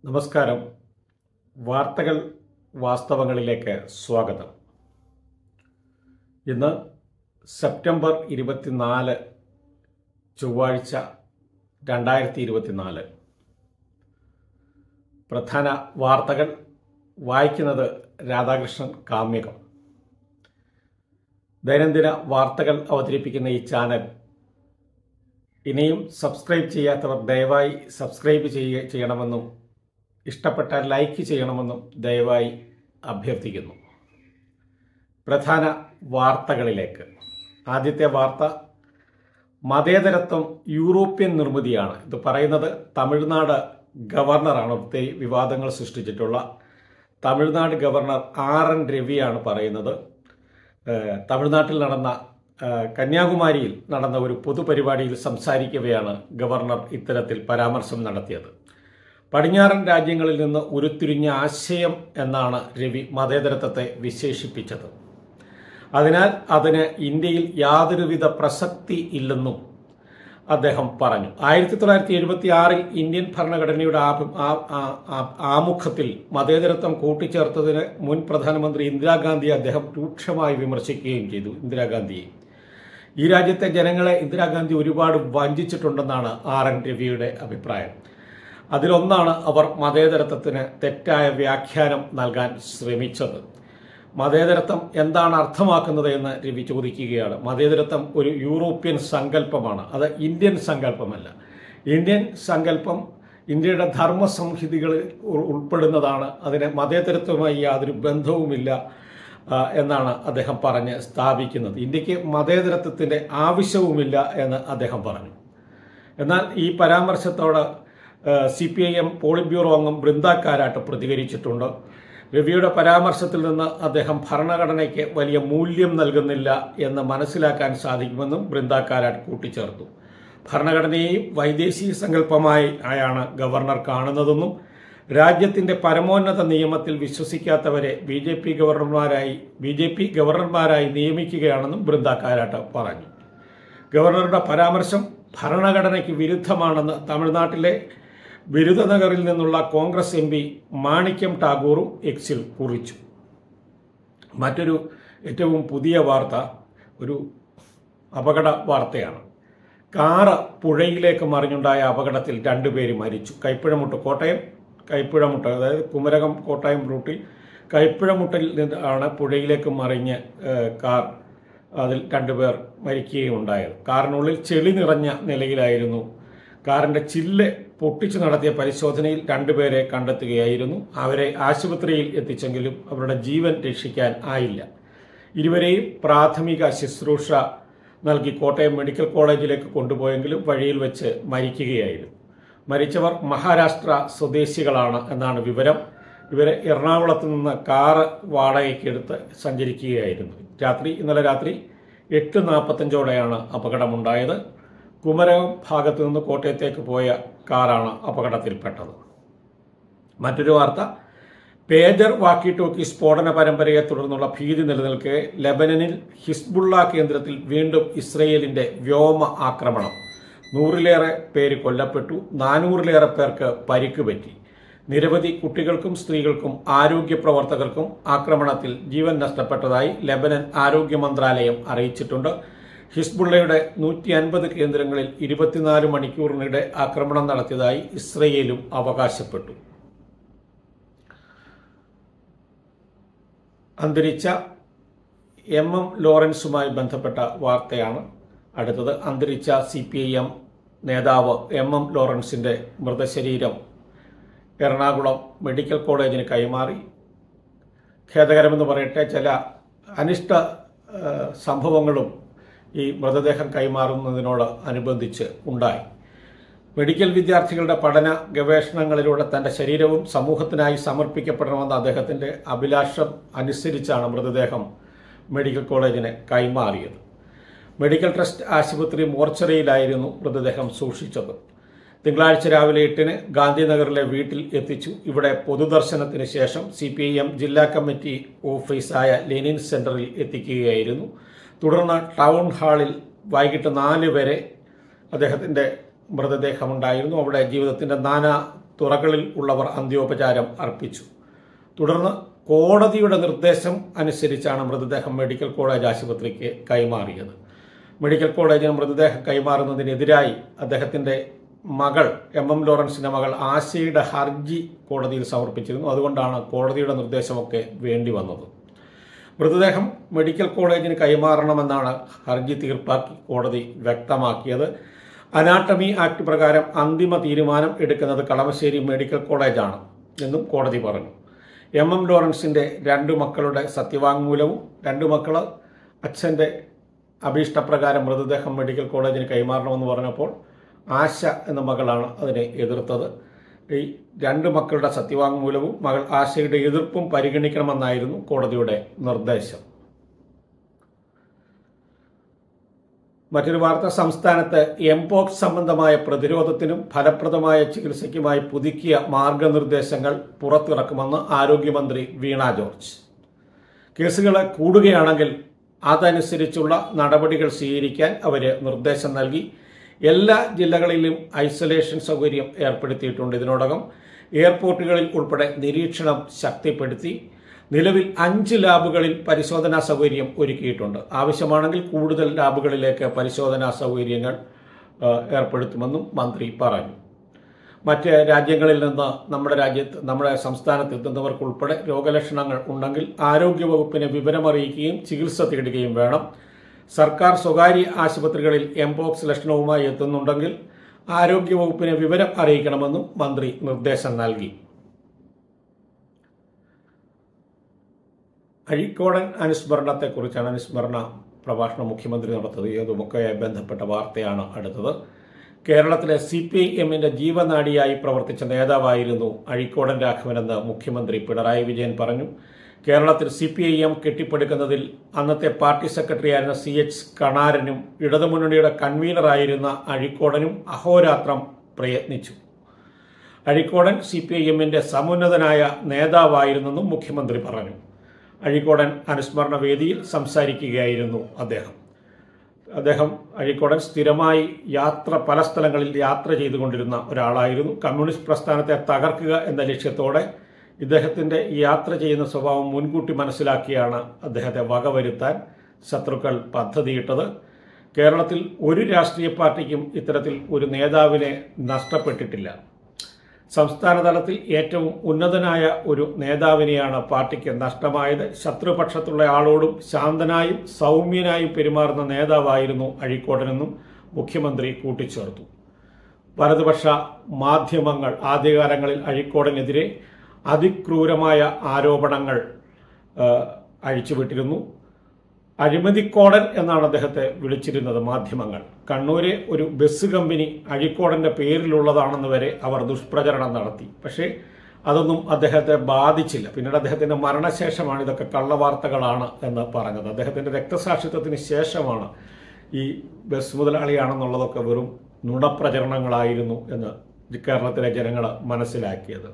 നമസ്കാരം. വാർത്തകൾ വാസ്തവങ്ങളിലേക്ക് സ്വാഗതം. ഇന്ന് സെപ്റ്റംബർ 24 ചൊവ്വാഴ്ച 2024. പ്രധാന വാർത്തകൾ വായിക്കുന്നത് രാധാകൃഷ്ണൻ കാമ്യകം. ദൈനംദിന വാർത്തകൾ അവതരിപ്പിക്കുന്ന ഈ ചാനൽ ഇനിയും സബ്സ്ക്രൈബ് ചെയ്യാത്തവർ ദയവായി സബ്സ്ക്രൈബ് ചെയ്യണമെന്നും ഇഷ്ടപ്പെട്ടാൽ ലൈക്ക് ചെയ്യണമെന്നും ദയവായി അഭ്യർത്ഥിക്കുന്നു. പ്രധാന വാർത്തകളിലേക്ക്. ആദ്യത്തെ വാർത്ത, മതേതരത്വം യൂറോപ്യൻ നിർമ്മിതിയാണ്. ഇത് പറയുന്നത് തമിഴ്നാട് ഗവർണറാണ്. ഒത്തിരി വിവാദങ്ങൾ സൃഷ്ടിച്ചിട്ടുള്ള തമിഴ്നാട് ഗവർണർ RN രവിയാണ് പറയുന്നത്. തമിഴ്നാട്ടിൽ നടന്ന കന്യാകുമാരിയിൽ നടന്ന ഒരു പൊതുപരിപാടിയിൽ സംസാരിക്കവെയാണ് ഗവർണർ ഇത്തരത്തിൽ പരാമർശം നടത്തിയത്. പടിഞ്ഞാറൻ രാജ്യങ്ങളിൽ നിന്ന് ഉരുത്തിരിഞ്ഞ ആശയം എന്നാണ് രവി മതേതരത്വത്തെ വിശേഷിപ്പിച്ചത്. അതിനാൽ അതിന് ഇന്ത്യയിൽ യാതൊരുവിധ പ്രസക്തി ഇല്ലെന്നും അദ്ദേഹം പറഞ്ഞു. 1976 ഇന്ത്യൻ ഭരണഘടനയുടെ ആമുഖത്തിൽ മതേതരത്വം കൂട്ടിച്ചേർത്തതിന് മുൻ പ്രധാനമന്ത്രി ഇന്ദിരാഗാന്ധിയെ അദ്ദേഹം രൂക്ഷമായി വിമർശിക്കുകയും ചെയ്തു. ഇന്ദിരാഗാന്ധിയെ, ഈ രാജ്യത്തെ ജനങ്ങളെ ഇന്ദിരാഗാന്ധി ഒരുപാട് വഞ്ചിച്ചിട്ടുണ്ടെന്നാണ് RN രവിയുടെ അഭിപ്രായം. അതിലൊന്നാണ് അവർ മതേതരത്വത്തിന് തെറ്റായ വ്യാഖ്യാനം നൽകാൻ ശ്രമിച്ചത്. മതേതരത്വം എന്താണ് അർത്ഥമാക്കുന്നത് എന്ന് രവി ചോദിക്കുകയാണ്. മതേതരത്വം ഒരു യൂറോപ്യൻ സങ്കല്പമാണ്, അത് ഇന്ത്യൻ സങ്കല്പമല്ല. ഇന്ത്യൻ സങ്കല്പം ഇന്ത്യയുടെ ധർമ്മസംഹിതകളിൽ ഉൾപ്പെടുന്നതാണ്. അതിന് മതേതരത്വവുമായി യാതൊരു ബന്ധവുമില്ല എന്നാണ് അദ്ദേഹം പറഞ്ഞ് സ്ഥാപിക്കുന്നത്. ഇന്ത്യക്ക് മതേതരത്വത്തിന്റെ ആവശ്യവുമില്ല എന്ന് അദ്ദേഹം പറഞ്ഞു. എന്നാൽ ഈ പരാമർശത്തോട് CPIM പോളിറ്റ് ബ്യൂറോ അംഗം ബൃന്ദ കാരാട്ട് പ്രതികരിച്ചിട്ടുണ്ട്. രവിയുടെ പരാമർശത്തിൽ നിന്ന് അദ്ദേഹം ഭരണഘടനയ്ക്ക് വലിയ മൂല്യം നൽകുന്നില്ല എന്ന് മനസ്സിലാക്കാൻ സാധിക്കുമെന്നും ബൃന്ദ കാരാട്ട് കൂട്ടിച്ചേർത്തു. ഭരണഘടനയെയും വൈദേശിക സങ്കല്പമായാണ് ഗവർണർ കാണുന്നതെന്നും രാജ്യത്തിന്റെ പരമോന്നത നിയമത്തിൽ വിശ്വസിക്കാത്തവരെ BJP ഗവർണർമാരായി നിയമിക്കുകയാണെന്നും ബൃന്ദ കാരാട്ട് പറഞ്ഞു. ഗവർണറുടെ പരാമർശം ഭരണഘടനയ്ക്ക് വിരുദ്ധമാണെന്ന് തമിഴ്നാട്ടിലെ ബിരുദനഗറിൽ നിന്നുള്ള കോൺഗ്രസ് MP മാണിക്യം ടാഗോറും എക്സിൽ കുറിച്ചു. മറ്റൊരു ഏറ്റവും പുതിയ വാർത്ത ഒരു അപകട വാർത്തയാണ്. കാറ് പുഴയിലേക്ക് മറിഞ്ഞുണ്ടായ അപകടത്തിൽ 2 പേര് മരിച്ചു. കൈപ്പുഴമുട്ട് അതായത് കുമരകം കോട്ടയം റൂട്ടിൽ കൈപ്പുഴമുട്ടിൽ നിന്നാണ് പുഴയിലേക്ക് മറിഞ്ഞ് കാർ. അതിൽ 2 പേർ മരിക്കുകയും ഉണ്ടായത്. കാറിനുള്ളിൽ ചെളി നിറഞ്ഞ നിലയിലായിരുന്നു. കാറിന്റെ ചില്ല് പൊട്ടിച്ചു നടത്തിയ പരിശോധനയിൽ 2 പേരെ കണ്ടെത്തുകയായിരുന്നു. അവരെ ആശുപത്രിയിൽ എത്തിച്ചെങ്കിലും അവരുടെ ജീവൻ രക്ഷിക്കാൻ ആയില്ല. ഇരുവരെയും പ്രാഥമിക ശുശ്രൂഷ നൽകി കോട്ടയം മെഡിക്കൽ കോളേജിലേക്ക് കൊണ്ടുപോയെങ്കിലും വഴിയിൽ വെച്ച് മരിക്കുകയായിരുന്നു. മരിച്ചവർ മഹാരാഷ്ട്ര സ്വദേശികളാണ് എന്നാണ് വിവരം. ഇവരെ എറണാകുളത്ത് നിന്ന് കാറ് വാടകയ്ക്കെടുത്ത് സഞ്ചരിക്കുകയായിരുന്നു. ഇന്നലെ രാത്രി 8:45 അപകടമുണ്ടായത്. കുമരകം ഭാഗത്തു നിന്ന് കോട്ടയത്തേക്ക് പോയ കാറാണ് അപകടത്തിൽപ്പെട്ടത്. മറ്റൊരു വാർത്ത, പേജർ വാക്കി ടോക്കി സ്ഫോടന പരമ്പരയെ തുടർന്നുള്ള ഭീതി നിലനിൽക്കെ ലെബനനിൽ ഹിസ്ബുള്ള കേന്ദ്രത്തിൽ വീണ്ടും ഇസ്രയേലിന്റെ വ്യോമ ആക്രമണം. 100-ലേറെ പേര് കൊല്ലപ്പെട്ടു, 400-ലേറെ പേർക്ക് പരിക്ക് പറ്റി. നിരവധി കുട്ടികൾക്കും സ്ത്രീകൾക്കും ആരോഗ്യ പ്രവർത്തകർക്കും ആക്രമണത്തിൽ ജീവൻ നഷ്ടപ്പെട്ടതായി ലെബനൻ ആരോഗ്യ മന്ത്രാലയം അറിയിച്ചിട്ടുണ്ട്. ഹിസ്ബുള്ളയുടെ 150 കേന്ദ്രങ്ങളിൽ 24 മണിക്കൂറിനിടെ ആക്രമണം നടത്തിയതായി ഇസ്രയേലും അവകാശപ്പെട്ടു. അന്തരിച്ച MM ലോറൻസുമായി ബന്ധപ്പെട്ട വാർത്തയാണ് അടുത്തത്. അന്തരിച്ച CPIM നേതാവ് MM ലോറൻസിന്റെ മൃതശരീരം എറണാകുളം മെഡിക്കൽ കോളേജിന് കൈമാറി. ഖേദകരമെന്ന് പറയട്ടെ, ചില അനിഷ്ട സംഭവങ്ങളും ഈ മൃതദേഹം കൈമാറുന്നതിനോട് അനുബന്ധിച്ച് ഉണ്ടായി. മെഡിക്കൽ വിദ്യാർത്ഥികളുടെ പഠന ഗവേഷണങ്ങളിലൂടെ തന്റെ ശരീരവും സമൂഹത്തിനായി സമർപ്പിക്കപ്പെടണമെന്ന അദ്ദേഹത്തിന്റെ അഭിലാഷം അനുസരിച്ചാണ് മൃതദേഹം മെഡിക്കൽ കോളേജിന് കൈമാറിയത്. മെഡിക്കൽ ട്രസ്റ്റ് ആശുപത്രി മോർച്ചറിയിലായിരുന്നു മൃതദേഹം സൂക്ഷിച്ചത്. തിങ്കളാഴ്ച രാവിലെ 8-ന് ഗാന്ധിനഗറിലെ വീട്ടിൽ എത്തിച്ചു. ഇവിടെ പൊതുദർശനത്തിന് ശേഷം CPIM ജില്ലാ കമ്മിറ്റി ഓഫീസായ ലെനിൻ സെന്ററിൽ എത്തിക്കുകയായിരുന്നു. തുടർന്ന് ടൗൺ ഹാളിൽ വൈകിട്ട് 4 വരെ അദ്ദേഹത്തിന്റെ മൃതദേഹമുണ്ടായിരുന്നു. അവിടെ ജീവിതത്തിന്റെ നാനാ തുറകളിൽ ഉള്ളവർ അന്ത്യോപചാരം അർപ്പിച്ചു. തുടർന്ന് കോടതിയുടെ നിർദ്ദേശം അനുസരിച്ചാണ് മൃതദേഹം മെഡിക്കൽ കോളേജ് ആശുപത്രിക്ക് കൈമാറിയത്. മെഡിക്കൽ കോളേജിന് മൃതദേഹം കൈമാറുന്നതിനെതിരായി അദ്ദേഹത്തിൻ്റെ മകൾ MM ലോറൻസിൻ്റെ മകൾ ആശയുടെ ഹർജി കോടതിയിൽ സമർപ്പിച്ചിരുന്നു. അതുകൊണ്ടാണ് കോടതിയുടെ നിർദ്ദേശമൊക്കെ വേണ്ടി വന്നത്. മൃതദേഹം മെഡിക്കൽ കോളേജിന് കൈമാറണമെന്നാണ് ഹർജി തീർപ്പാക്കി കോടതി വ്യക്തമാക്കിയത്. അനാട്ടമി ആക്ട് പ്രകാരം അന്തിമ തീരുമാനം എടുക്കുന്നത് കളമശ്ശേരി മെഡിക്കൽ കോളേജാണ് എന്നും കോടതി പറഞ്ഞു. MM ലോറൻസിൻ്റെ 2 മക്കളുടെ സത്യവാങ്മൂലവും 2 മക്കൾ അച്ഛൻ്റെ അഭീഷ്ടപ്രകാരം മൃതദേഹം മെഡിക്കൽ കോളേജിന് കൈമാറണമെന്ന് പറഞ്ഞപ്പോൾ ആശ എന്ന മകളാണ് അതിനെ എതിർത്തത്. ഈ 2 മക്കളുടെ സത്യവാങ്മൂലവും മകൾ ആശയുടെ എതിർപ്പും പരിഗണിക്കണമെന്നായിരുന്നു കോടതിയുടെ നിർദ്ദേശം. മറ്റൊരു വാർത്ത, സംസ്ഥാനത്ത് എംപോക്സ് സംബന്ധമായ പ്രതിരോധത്തിനും ഫലപ്രദമായ ചികിത്സയ്ക്കുമായി പുതുക്കിയ മാർഗനിർദ്ദേശങ്ങൾ പുറത്തിറക്കുമെന്ന് ആരോഗ്യമന്ത്രി വീണ ജോർജ്. കേസുകൾ കൂടുകയാണെങ്കിൽ അതനുസരിച്ചുള്ള നടപടികൾ സ്വീകരിക്കാൻ അവർ നിർദ്ദേശം നൽകി. എല്ലാ ജില്ലകളിലും ഐസൊലേഷൻ സൗകര്യം ഏർപ്പെടുത്തിയിട്ടുണ്ട്. ഇതിനോടകം എയർപോർട്ടുകളിൽ ഉൾപ്പെടെ നിരീക്ഷണം ശക്തിപ്പെടുത്തി. നിലവിൽ 5 ലാബുകളിൽ പരിശോധനാ സൗകര്യം ഒരുക്കിയിട്ടുണ്ട്. ആവശ്യമാണെങ്കിൽ കൂടുതൽ ലാബുകളിലേക്ക് പരിശോധനാ സൗകര്യങ്ങൾ ഏർപ്പെടുത്തുമെന്നും മന്ത്രി പറഞ്ഞു. മറ്റ് രാജ്യങ്ങളിൽ നിന്ന് നമ്മുടെ സംസ്ഥാനത്ത് എത്തുന്നവർക്കുൾപ്പെടെ രോഗലക്ഷണങ്ങൾ ഉണ്ടെങ്കിൽ ആരോഗ്യവകുപ്പിനെ വിവരമറിയിക്കുകയും ചികിത്സ തേടുകയും വേണം. സർക്കാർ സ്വകാര്യ ആശുപത്രികളിൽ എംപോക്സ് ലക്ഷണവുമായി എത്തുന്നുണ്ടെങ്കിൽ ആരോഗ്യവകുപ്പിനെ വിവരം അറിയിക്കണമെന്നും മന്ത്രി നിർദ്ദേശം നൽകി. അഴീക്കോടൻ അനുസ്മരണത്തെക്കുറിച്ചാണ് അനുസ്മരണ പ്രഭാഷണം മുഖ്യമന്ത്രി നടത്തിയത്. ഇതുമൊക്കെ ബന്ധപ്പെട്ട വാർത്തയാണ് അടുത്തത്. കേരളത്തിലെ CPIMന്റെ ജീവനാഡിയായി പ്രവർത്തിച്ച നേതാവായിരുന്നു അഴീക്കോടൻ രാഘവനെന്ന് മുഖ്യമന്ത്രി പിണറായി വിജയൻ പറഞ്ഞു. കേരളത്തിൽ CPIM കെട്ടിപ്പടുക്കുന്നതിൽ അന്നത്തെ പാർട്ടി സെക്രട്ടറിയായിരുന്ന CH കണാരനും ഇടതുമുന്നണിയുടെ കൺവീനറായിരുന്ന അഴീക്കോടനും അഹോരാത്രം പ്രയത്നിച്ചു. അഴീക്കോടൻ CPIMന്റെ സമുന്നതനായ നേതാവായിരുന്നെന്നും മുഖ്യമന്ത്രി പറഞ്ഞു. അഴീക്കോടൻ അനുസ്മരണ വേദിയിൽ സംസാരിക്കുകയായിരുന്നു അദ്ദേഹം. അഴീക്കോടൻ സ്ഥിരമായി പല സ്ഥലങ്ങളിൽ യാത്ര ചെയ്തുകൊണ്ടിരുന്ന ഒരാളായിരുന്നു. കമ്മ്യൂണിസ്റ്റ് പ്രസ്ഥാനത്തെ തകർക്കുക എന്ന ലക്ഷ്യത്തോടെ ഇദ്ദേഹത്തിൻ്റെ യാത്ര ചെയ്യുന്ന സ്വഭാവം മുൻകൂട്ടി മനസ്സിലാക്കിയാണ് അദ്ദേഹത്തെ വകവരുത്താൻ ശത്രുക്കൾ പദ്ധതിയിട്ടത്. കേരളത്തിൽ ഒരു രാഷ്ട്രീയ പാർട്ടിക്കും ഇത്തരത്തിൽ ഒരു നേതാവിനെ നഷ്ടപ്പെട്ടിട്ടില്ല. സംസ്ഥാന തലത്തിൽ ഏറ്റവും ഉന്നതനായ ഒരു നേതാവിനെയാണ് പാർട്ടിക്ക് നഷ്ടമായത്. ശത്രുപക്ഷത്തുള്ള ആളോടും ശാന്തനായും സൗമ്യനായും പെരുമാറുന്ന നേതാവായിരുന്നു അഴീക്കോടനെന്നും മുഖ്യമന്ത്രി കൂട്ടിച്ചേർത്തു. വലതുപക്ഷ മാധ്യമങ്ങൾ ആദ്യകാലങ്ങളിൽ അഴീക്കോടനെതിരെ അതിക്രൂരമായ ആരോപണങ്ങൾ അഴിച്ചുവിട്ടിരുന്നു. അഴിമതിക്കോടൻ എന്നാണ് അദ്ദേഹത്തെ വിളിച്ചിരുന്നത് മാധ്യമങ്ങൾ. കണ്ണൂരെ ഒരു ബസ് കമ്പനി അഴീക്കോടൻ്റെ പേരിലുള്ളതാണെന്ന് വരെ അവർ ദുഷ്പ്രചരണം നടത്തി. പക്ഷേ അതൊന്നും അദ്ദേഹത്തെ ബാധിച്ചില്ല. പിന്നീട് അദ്ദേഹത്തിൻ്റെ മരണശേഷമാണ് ഇതൊക്കെ കള്ളവാർത്തകളാണ് എന്ന് പറഞ്ഞത്. അദ്ദേഹത്തിൻ്റെ രക്തസാക്ഷിത്വത്തിന് ശേഷമാണ് ഈ ബസ് മുതലാളിയാണെന്നുള്ളതൊക്കെ വെറും നുണപ്രചരണങ്ങളായിരുന്നു എന്ന് കേരളത്തിലെ ജനങ്ങൾ മനസ്സിലാക്കിയത്.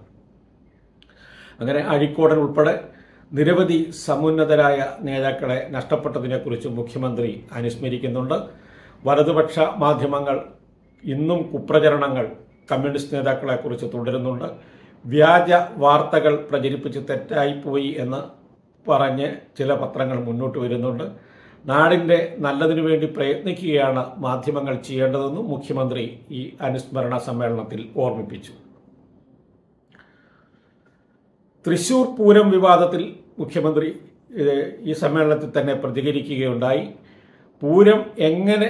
അങ്ങനെ അഴീക്കോടൻ ഉൾപ്പെടെ നിരവധി സമുന്നതരായ നേതാക്കളെ നഷ്ടപ്പെട്ടതിനെക്കുറിച്ച് മുഖ്യമന്ത്രി അനുസ്മരിക്കുന്നുണ്ട്. വലതുപക്ഷ മാധ്യമങ്ങൾ ഇന്നും കുപ്രചരണങ്ങൾ കമ്മ്യൂണിസ്റ്റ് നേതാക്കളെക്കുറിച്ച് തുടരുന്നുണ്ട്. വ്യാജ വാർത്തകൾ പ്രചരിപ്പിച്ച് തെറ്റായിപ്പോയി എന്ന് പറഞ്ഞ് ചില പത്രങ്ങൾ മുന്നോട്ട് വരുന്നുണ്ട്. നാടിൻ്റെ നല്ലതിനു വേണ്ടി പ്രയത്നിക്കുകയാണ് മാധ്യമങ്ങൾ ചെയ്യേണ്ടതെന്നും മുഖ്യമന്ത്രി ഈ അനുസ്മരണ സമ്മേളനത്തിൽ ഓർമ്മിപ്പിച്ചു. തൃശൂർ പൂരം വിവാദത്തിൽ മുഖ്യമന്ത്രി ഈ സമ്മേളനത്തിൽ തന്നെ പ്രതികരിക്കുകയുണ്ടായി. പൂരം എങ്ങനെ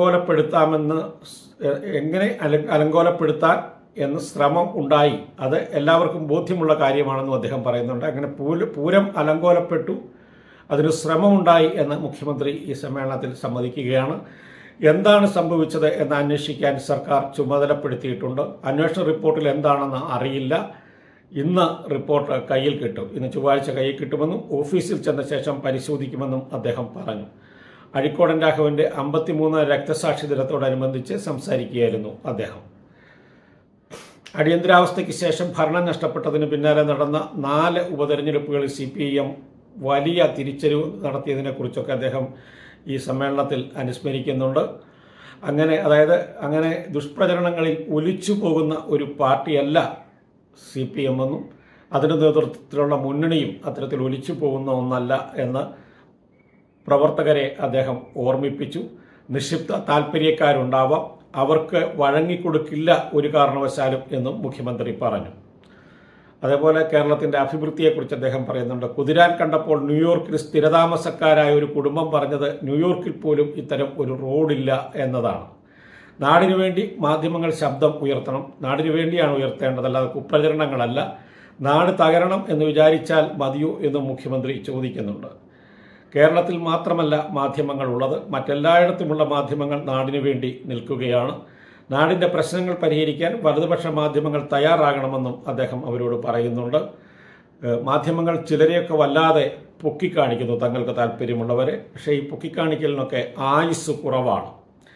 അലങ്കോലപ്പെടുത്താൻ എന്ന് ശ്രമം ഉണ്ടായി. അത് എല്ലാവർക്കും ബോധ്യമുള്ള കാര്യമാണെന്നും അദ്ദേഹം പറയുന്നുണ്ട്. അങ്ങനെ പൂരം അലങ്കോലപ്പെട്ടു, അതിന് ശ്രമമുണ്ടായി എന്ന് മുഖ്യമന്ത്രി ഈ സമ്മേളനത്തിൽ സമ്മതിക്കുകയാണ്. എന്താണ് സംഭവിച്ചത് എന്ന് അന്വേഷിക്കാൻ സർക്കാർ ചുമതലപ്പെടുത്തിയിട്ടുണ്ട്. അന്വേഷണ റിപ്പോർട്ടിൽ എന്താണെന്ന് അറിയില്ല. ഇന്ന് റിപ്പോർട്ട് കയ്യിൽ കിട്ടും. ഇന്ന് ചൊവ്വാഴ്ച കയ്യിൽ കിട്ടുമെന്നും ഓഫീസിൽ ചെന്ന ശേഷം പരിശോധിക്കുമെന്നും അദ്ദേഹം പറഞ്ഞു. അഴീക്കോടൻ രാഘവന്റെ 53 രക്തസാക്ഷി ദിനത്തോടനുബന്ധിച്ച് സംസാരിക്കുകയായിരുന്നു അദ്ദേഹം. അടിയന്തരാവസ്ഥയ്ക്ക് ശേഷം ഭരണം നഷ്ടപ്പെട്ടതിന് പിന്നാലെ നടന്ന 4 ഉപതെരഞ്ഞെടുപ്പുകളിൽ CPIM വലിയ തിരിച്ചറിവ് നടത്തിയതിനെക്കുറിച്ചൊക്കെ അദ്ദേഹം ഈ സമ്മേളനത്തിൽ അനുസ്മരിക്കുന്നുണ്ട്. അങ്ങനെ ദുഷ്പ്രചരണങ്ങളിൽ ഒലിച്ചു പോകുന്ന ഒരു പാർട്ടിയല്ല CPM എന്നും അതിൻ്റെ നേതൃത്വത്തിലുള്ള മുന്നണിയും അത്തരത്തിൽ ഒലിച്ചു പോകുന്ന ഒന്നല്ല എന്ന് പ്രവർത്തകരെ അദ്ദേഹം ഓർമ്മിപ്പിച്ചു. നിക്ഷിപ്ത താൽപ്പര്യക്കാരുണ്ടാവാം, അവർക്ക് വഴങ്ങിക്കൊടുക്കില്ല ഒരു കാരണവശാലും എന്നും മുഖ്യമന്ത്രി പറഞ്ഞു. അതേപോലെ കേരളത്തിൻ്റെ അഭിവൃദ്ധിയെക്കുറിച്ച് അദ്ദേഹം പറയുന്നുണ്ട്. കുതിരാൻ കണ്ടപ്പോൾ ന്യൂയോർക്കിൽ സ്ഥിരതാമസക്കാരായ ഒരു കുടുംബം പറഞ്ഞത് ന്യൂയോർക്കിൽ പോലും ഇത്തരം ഒരു റോഡില്ല എന്നതാണ്. നാടിനു വേണ്ടി മാധ്യമങ്ങൾ ശബ്ദം ഉയർത്തണം. നാടിനു വേണ്ടിയാണ് ഉയർത്തേണ്ടത്, അല്ലാതെ കുപ്രചരണങ്ങളല്ല. നാട് തകരണം എന്ന് വിചാരിച്ചാൽ മതിയോ എന്നും മുഖ്യമന്ത്രി ചോദിക്കുന്നുണ്ട്. കേരളത്തിൽ മാത്രമല്ല മാധ്യമങ്ങൾ ഉള്ളത്, മറ്റെല്ലായിടത്തുമുള്ള മാധ്യമങ്ങൾ നാടിനു വേണ്ടി നിൽക്കുകയാണ്. നാടിൻ്റെ പ്രശ്നങ്ങൾ പരിഹരിക്കാൻ വലതുപക്ഷ മാധ്യമങ്ങൾ തയ്യാറാകണമെന്നും അദ്ദേഹം അവരോട് പറയുന്നുണ്ട്. മാധ്യമങ്ങൾ ചിലരെയൊക്കെ വല്ലാതെ പൊക്കിക്കാണിക്കുന്നു, തങ്ങൾക്ക് താല്പര്യമുള്ളവരെ. പക്ഷേ ഈ പൊക്കിക്കാണിക്കലിനൊക്കെ ആയുസ് കുറവാണ്.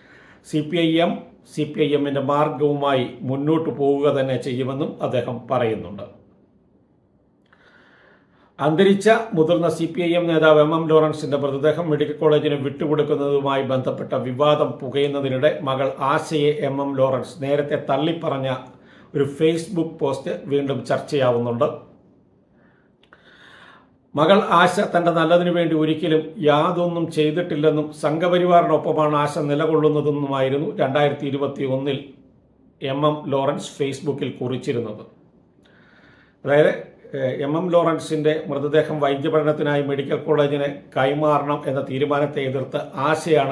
CPIMൻ്റെ മാർഗവുമായി മുന്നോട്ട് പോവുക തന്നെ ചെയ്യുമെന്നും അദ്ദേഹം പറയുന്നുണ്ട്. അന്തരിച്ച മുതിർന്ന CPIM നേതാവ് MM ലോറൻസിന്റെ മൃതദേഹം മെഡിക്കൽ കോളേജിന് വിട്ടുകൊടുക്കുന്നതുമായി ബന്ധപ്പെട്ട വിവാദം പുകയുന്നതിനിടെ മകൾ ആശയെ MM ലോറൻസ് നേരത്തെ തള്ളിപ്പറഞ്ഞ ഒരു ഫേസ്ബുക്ക് പോസ്റ്റ് വീണ്ടും ചർച്ചയാവുന്നുണ്ട്. മകൾ ആശ തന്റെ നല്ലതിനു വേണ്ടി ഒരിക്കലും യാതൊന്നും ചെയ്തിട്ടില്ലെന്നും സംഘപരിവാറിനൊപ്പമാണ് ആശ നിലകൊള്ളുന്നതെന്നുമായിരുന്നു 2021 MM ലോറൻസ് ഫേസ്ബുക്കിൽ കുറിച്ചിരുന്നത്. അതായത് MM ലോറൻസിന്റെ മൃതദേഹം വൈദ്യപഠനത്തിനായി മെഡിക്കൽ കോളേജിന് കൈമാറണം എന്ന തീരുമാനത്തെ എതിർത്ത് ആശയാണ്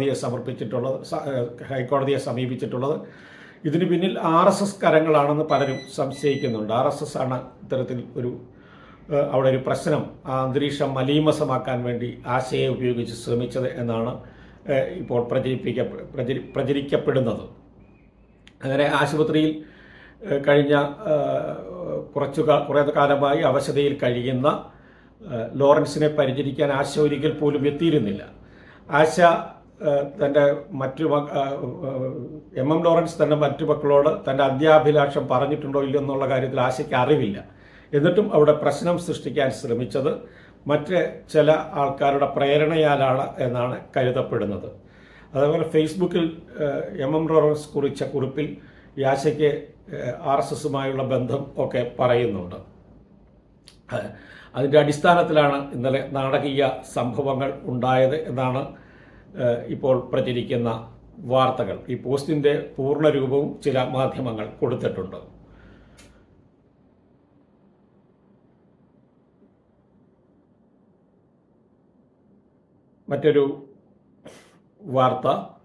ഹൈക്കോടതിയെ സമീപിച്ചിട്ടുള്ളത്. ഇതിന് പിന്നിൽ RSS കരങ്ങളാണെന്ന് പലരും സംശയിക്കുന്നുണ്ട്. RSS ആണ് ഇത്തരത്തിൽ അവിടെ ഒരു പ്രശ്നം, ആ അന്തരീക്ഷം മലീമസമാക്കാൻ വേണ്ടി ആശയെ ഉപയോഗിച്ച് ശ്രമിച്ചത് എന്നാണ് ഇപ്പോൾ പ്രചരിക്കപ്പെടുന്നത്. ആശുപത്രിയിൽ കഴിഞ്ഞ കുറേ കാലമായി അവശതയിൽ കഴിയുന്ന ലോറൻസിനെ പരിചരിക്കാൻ ആശ ഒരിക്കൽ പോലും എത്തിയിരുന്നില്ല. ആശ തൻ്റെ MM ലോറൻസ് തൻ്റെ മറ്റു മക്കളോട് തൻ്റെ അന്ത്യാഭിലാഷം പറഞ്ഞിട്ടുണ്ടോ ഇല്ലയോ എന്നുള്ള കാര്യത്തിൽ ആശയ്ക്ക് അറിവില്ല. എന്നിട്ടും അവിടെ പ്രശ്നം സൃഷ്ടിക്കാൻ ശ്രമിച്ചത് മറ്റ് ചില ആൾക്കാരുടെ പ്രേരണയാലാണ് എന്നാണ് കരുതപ്പെടുന്നത്. അതേപോലെ ഫേസ്ബുക്കിൽ MM ലോറൻസ് കുറിച്ച കുറിപ്പിൽ ആശയ്ക്ക് RSSുമായുള്ള ബന്ധം ഒക്കെ പറയുന്നുണ്ട്. അതിൻ്റെ അടിസ്ഥാനത്തിലാണ് ഇന്നലെ നാടകീയ സംഭവങ്ങൾ ഉണ്ടായത് എന്നാണ് ഇപ്പോൾ പ്രചരിക്കുന്ന വാർത്തകൾ. ഈ പോസ്റ്റിൻ്റെ പൂർണ്ണരൂപവും ചില മാധ്യമങ്ങൾ കൊടുത്തിട്ടുണ്ട്. മറ്റൊരു വാർത്ത,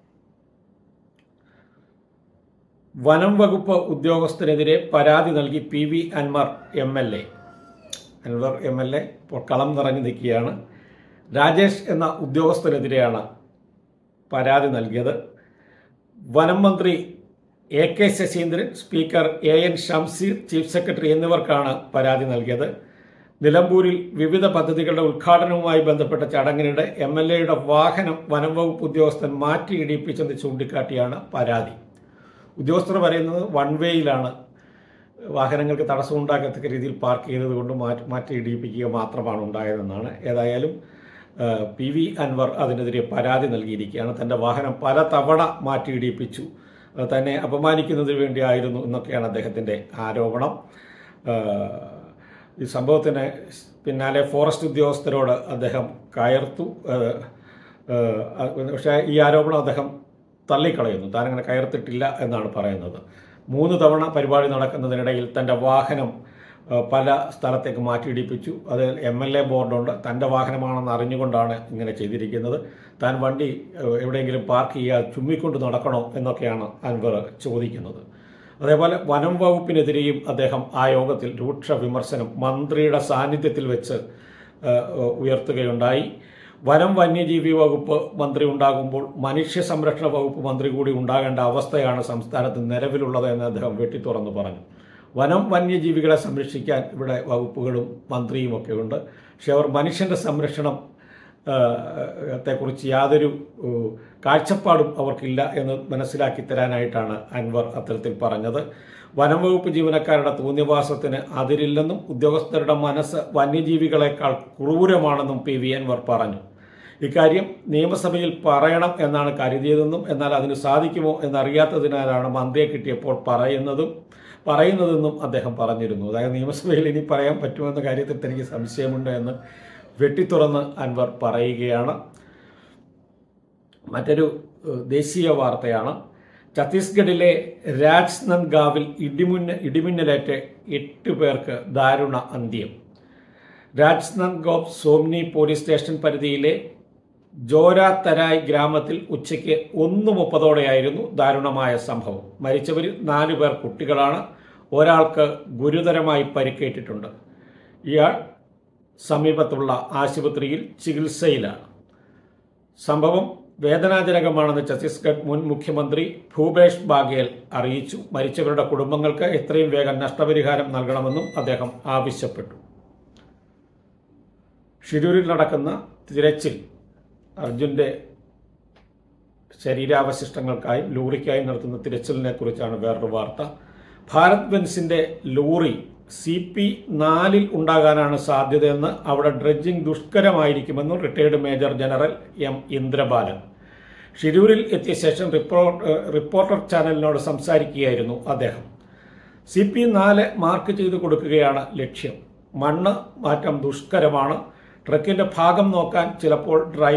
വനം വകുപ്പ് ഉദ്യോഗസ്ഥനെതിരെ പരാതി നൽകി PV അൻവർ MLA ഇപ്പോൾ കളം നിറഞ്ഞു നിൽക്കുകയാണ്. രാജേഷ് എന്ന ഉദ്യോഗസ്ഥനെതിരെയാണ് പരാതി നൽകിയത്. വനം മന്ത്രി AK Saseendran, speaker AN Shamseer, chief secretary എന്നിവർക്കാണ് പരാതി നൽകിയത്. നിലമ്പൂരിൽ വിവിധ പദ്ധതികളുടെ ഉദ്ഘാടനവുമായി ബന്ധപ്പെട്ട ചടങ്ങിനിടെ MLAയുടെ വാഹനം വനം വകുപ്പ് ഉദ്യോഗസ്ഥൻ മാറ്റിയിടിപ്പിച്ചെന്ന് ചൂണ്ടിക്കാട്ടിയാണ് പരാതി. ഉദ്യോഗസ്ഥർ പറയുന്നത് വൺ വേയിലാണ്, വാഹനങ്ങൾക്ക് തടസ്സമുണ്ടാക്കത്തക്ക രീതിയിൽ പാർക്ക് ചെയ്തത് കൊണ്ട് മാറ്റിയിടിപ്പിക്കുക മാത്രമാണ് ഉണ്ടായതെന്നാണ്. ഏതായാലും PV അൻവർ അതിനെതിരെ പരാതി നൽകിയിരിക്കുകയാണ്. തൻ്റെ വാഹനം പല തവണ മാറ്റിയിടിപ്പിച്ചു, തന്നെ അപമാനിക്കുന്നതിന് വേണ്ടിയായിരുന്നു എന്നൊക്കെയാണ് അദ്ദേഹത്തിൻ്റെ ആരോപണം. ഈ സംഭവത്തിന് പിന്നാലെ ഫോറസ്റ്റ് ഉദ്യോഗസ്ഥരോട് അദ്ദേഹം കയർത്തു. പക്ഷേ ഈ ആരോപണം അദ്ദേഹം തള്ളിക്കളയുന്നു. താനങ്ങനെ കയർത്തിട്ടില്ല എന്നാണ് പറയുന്നത്. 3 തവണ പരിപാടി നടക്കുന്നതിനിടയിൽ തൻ്റെ വാഹനം പല സ്ഥലത്തേക്ക് മാറ്റിയിടിപ്പിച്ചു. അത് MLA ബോർഡുണ്ട്, തൻ്റെ വാഹനമാണെന്ന് അറിഞ്ഞുകൊണ്ടാണ് ഇങ്ങനെ ചെയ്തിരിക്കുന്നത്. താൻ വണ്ടി എവിടെയെങ്കിലും പാർക്ക് ചെയ്യാതെ ചുമ്മിക്കൊണ്ട് നടക്കണോ എന്നൊക്കെയാണ് അൻവർ ചോദിക്കുന്നത്. അതേപോലെ വനം വകുപ്പിനെതിരെയും അദ്ദേഹം ആ യോഗത്തിൽ രൂക്ഷ വിമർശനം മന്ത്രിയുടെ സാന്നിധ്യത്തിൽ വെച്ച് ഉയർത്തുകയുണ്ടായി. വനം വന്യജീവി വകുപ്പ് മന്ത്രി ഉണ്ടാകുമ്പോൾ മനുഷ്യ സംരക്ഷണ വകുപ്പ് മന്ത്രി കൂടി ഉണ്ടാകേണ്ട അവസ്ഥയാണ് സംസ്ഥാനത്ത് നിലവിലുള്ളത് എന്ന് അദ്ദേഹം വെട്ടിത്തുറന്ന് പറഞ്ഞു. വനം വന്യജീവികളെ സംരക്ഷിക്കാൻ ഇവിടെ വകുപ്പുകളും മന്ത്രിയും ഒക്കെ ഉണ്ട്. പക്ഷെ അവർ മനുഷ്യൻ്റെ സംരക്ഷണം ത്തെക്കുറിച്ച് യാതൊരു കാഴ്ചപ്പാടും അവർക്കില്ല എന്ന് മനസ്സിലാക്കി തരാനായിട്ടാണ് അൻവർ അത്തരത്തിൽ പറഞ്ഞത്. വനം വകുപ്പ് ജീവനക്കാരുടെ തോന്നിവാസത്തിന് അതിരില്ലെന്നും ഉദ്യോഗസ്ഥരുടെ മനസ്സ് വന്യജീവികളെക്കാൾ ക്രൂരമാണെന്നും PV അൻവർ പറഞ്ഞു. ഇക്കാര്യം നിയമസഭയിൽ പറയണം എന്നാണ് കരുതിയതെന്നും എന്നാൽ അതിന് സാധിക്കുമോ എന്നറിയാത്തതിനാലാണ് മന്ത്രിയെ കിട്ടിയപ്പോൾ പറയുന്നതെന്നും അദ്ദേഹം പറഞ്ഞിരുന്നു. അതായത് നിയമസഭയിൽ ഇനി പറയാൻ പറ്റുമെന്ന കാര്യത്തിൽ തനിക്ക് സംശയമുണ്ട് എന്ന് വെട്ടിത്തുറന്ന് അൻവർ പറയുകയാണ്. മറ്റൊരു ദേശീയ വാർത്തയാണ്. ഛത്തീസ്ഗഡിലെ രാജ്നന്ദ്ഗാവിൽ ഇടിമിന്നലേറ്റ് 8 പേർക്ക് ദാരുണ അന്ത്യം. രാജ്നന്ദ്ഗാവ് സോംനി പോലീസ് സ്റ്റേഷൻ പരിധിയിലെ ജോരാ തരായ് ഗ്രാമത്തിൽ ഉച്ചയ്ക്ക് 1:30 ദാരുണമായ സംഭവം. മരിച്ചവരിൽ 4 പേർ കുട്ടികളാണ്. ഒരാൾക്ക് ഗുരുതരമായി പരിക്കേറ്റിട്ടുണ്ട്. ഇയാൾ സമീപത്തുള്ള ആശുപത്രിയിൽ ചികിത്സയിലാണ്. സംഭവം വേദനാജനകമാണെന്ന് ഛത്തീസ്ഗഡ് മുൻ മുഖ്യമന്ത്രി ഭൂപേഷ് ബാഗേൽ അറിയിച്ചു. മരിച്ചവരുടെ കുടുംബങ്ങൾക്ക് എത്രയും വേഗം നഷ്ടപരിഹാരം നൽകണമെന്നും അദ്ദേഹം ആവശ്യപ്പെട്ടു. ഷിരൂരിൽ നടക്കുന്ന തിരച്ചിൽ, അർജുൻ്റെ ശരീരാവശിഷ്ടങ്ങൾക്കായി ലോറിക്കായി നടത്തുന്ന തിരച്ചിലിനെ കുറിച്ചാണ് വേറൊരു വാർത്ത. ഭാരത് ബെൻസിന്റെ ലോറി CP4 ഉണ്ടാകാനാണ് സാധ്യതയെന്ന്, അവിടെ ഡ്രഡ്ജിംഗ് ദുഷ്കരമായിരിക്കുമെന്നും retired major general M. Indrabalan ഷിരൂരിൽ എത്തിയ ശേഷം റിപ്പോർട്ടർ ചാനലിനോട് സംസാരിക്കുകയായിരുന്നു അദ്ദേഹം. CP4 മാർക്ക് ചെയ്ത് കൊടുക്കുകയാണ് ലക്ഷ്യം. മണ്ണ് മാറ്റം ദുഷ്കരമാണ്. ട്രക്കിന്റെ ഭാഗം നോക്കാൻ ചിലപ്പോൾ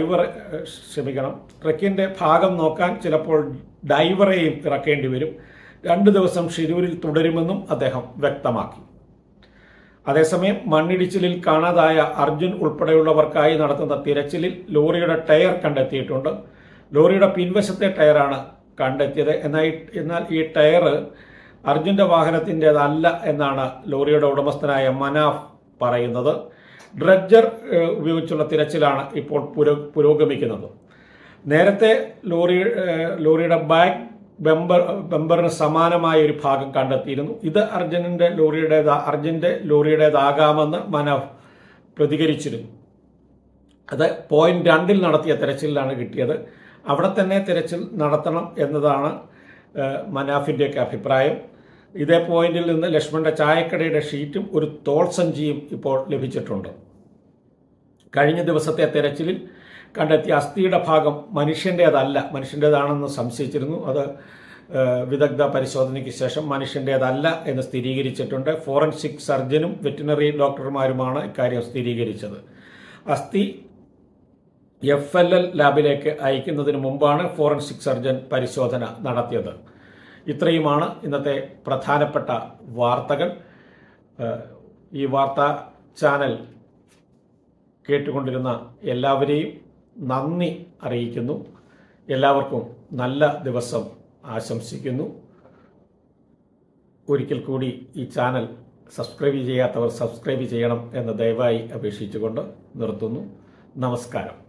ഡൈവറെയും ഇറക്കേണ്ടി വരും. 2 ദിവസം ഷിരൂരിൽ തുടരുമെന്നും അദ്ദേഹം വ്യക്തമാക്കി. അതേസമയം മണ്ണിടിച്ചിലിൽ കാണാതായ അർജുൻ ഉൾപ്പെടെയുള്ളവർക്കായി നടത്തുന്ന തിരച്ചിലിൽ ലോറിയുടെ ടയർ കണ്ടെത്തിയിട്ടുണ്ട്. ലോറിയുടെ പിൻവശത്തെ ടയറാണ് കണ്ടെത്തിയത്. എന്നാൽ ഈ ടയർ അർജുന്റെ വാഹനത്തിൻ്റെതല്ല എന്നാണ് ലോറിയുടെ ഉടമസ്ഥനായ മനാഫ് പറയുന്നത്. ഡ്രഡ്ജർ ഉപയോഗിച്ചുള്ള തിരച്ചിലാണ് ഇപ്പോൾ പുരോഗമിക്കുന്നത്. നേരത്തെ ലോറിയുടെ ബാക്ക് ബമ്പറിന് സമാനമായ ഒരു ഭാഗം കണ്ടെത്തിയിരുന്നു. ഇത് അർജുന്റെ ലോറിയുടേതാകാമെന്ന് മനാഫ് പ്രതികരിച്ചിരുന്നു. അത് പോയിന്റ് 2 നടത്തിയ തിരച്ചിലാണ് കിട്ടിയത്. അവിടെ തന്നെ തിരച്ചിൽ നടത്തണം എന്നതാണ് മനാഫിൻ്റെയൊക്കെ അഭിപ്രായം. ഇതേ പോയിന്റിൽ നിന്ന് ലക്ഷ്മണന്റെ ചായക്കടയുടെ ഷീറ്റും ഒരു തോൾ സഞ്ചിയും ഇപ്പോൾ ലഭിച്ചിട്ടുണ്ട്. കഴിഞ്ഞ ദിവസത്തെ തെരച്ചിലിൽ കണ്ടെത്തിയ അസ്ഥിയുടെ ഭാഗം മനുഷ്യൻ്റേതാണെന്ന് സംശയിച്ചിരുന്നു. അത് വിദഗ്ധ പരിശോധനയ്ക്ക് ശേഷം മനുഷ്യൻ്റേതല്ല എന്ന് സ്ഥിരീകരിച്ചിട്ടുണ്ട്. ഫോറൻസിക് സർജനും വെറ്റിനറി ഡോക്ടർമാരുമാണ് ഇക്കാര്യം സ്ഥിരീകരിച്ചത്. അസ്ഥി FLL ലാബിലേക്ക് അയക്കുന്നതിന് മുമ്പാണ് ഫോറൻസിക് സർജൻ പരിശോധന നടത്തിയത്. ഇത്രയുമാണ് ഇന്നത്തെ പ്രധാനപ്പെട്ട വാർത്തകൾ. ഈ വാർത്താ ചാനൽ കേട്ടുകൊണ്ടിരുന്ന എല്ലാവരെയും നന്ദി അറിയിക്കുന്നു. എല്ലാവർക്കും നല്ല ദിവസം ആശംസിക്കുന്നു. ഒരിക്കൽ കൂടി ഈ ചാനൽ സബ്സ്ക്രൈബ് ചെയ്യാത്തവർ സബ്സ്ക്രൈബ് ചെയ്യണം എന്ന് ദയവായി അപേക്ഷിച്ചുകൊണ്ട് നിർത്തുന്നു. നമസ്കാരം.